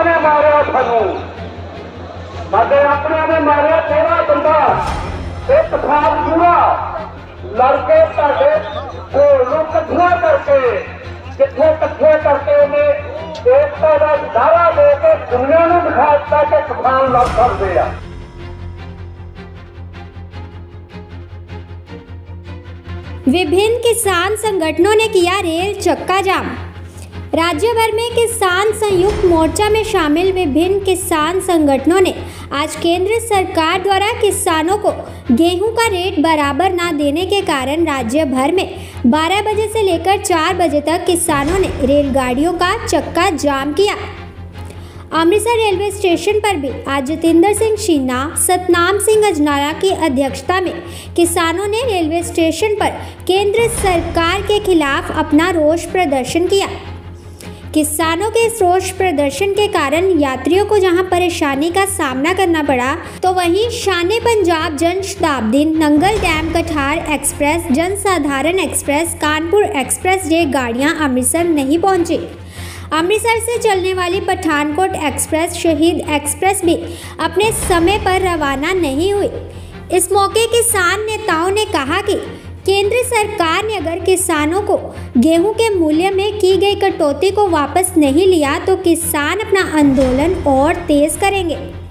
ने मारिया थानू, साडे अपने ने मारिया 13 बंदा, एक साल पूरा लड़के साडे ढोल कट्ठिया करके जिथे कट्ठे करके उन्हें एकता का दावा दे के दुनिया को दिखा दिता कि किसान लड़ सकते हैं। विभिन्न किसान संगठनों ने किया रेल चक्का जाम। राज्य भर में किसान संयुक्त मोर्चा में शामिल विभिन्न किसान संगठनों ने आज केंद्र सरकार द्वारा किसानों को गेहूं का रेट बराबर ना देने के कारण राज्य भर में 12 बजे से लेकर 4 बजे तक किसानों ने रेलगाड़ियों का चक्का जाम किया। अमृतसर रेलवे स्टेशन पर भी आज जतिंदर सिंह शीना, सतनाम सिंह अजनाला की अध्यक्षता में किसानों ने रेलवे स्टेशन पर केंद्र सरकार के खिलाफ अपना रोष प्रदर्शन किया। किसानों के इस रोष प्रदर्शन के कारण यात्रियों को जहां परेशानी का सामना करना पड़ा, तो वहीं शान पंजाब जन शताब्दी, नंगल डैम कठार express, Jansadharan express, Kanpur express ये गाड़ियां अमृतसर नहीं पहुंची। अमृतसर से चलने वाली पठानकोट एक्सप्रेस, शहीद एक्सप्रेस भी अपने समय पर रवाना नहीं हुई। इस मौके किसान नेताओं ने कहा कि केंद्र सरकार ने अगर किसानों को गेहूं के मूल्य में की गई कटौती को वापस नहीं लिया तो किसान अपना आंदोलन और तेज करेंगे।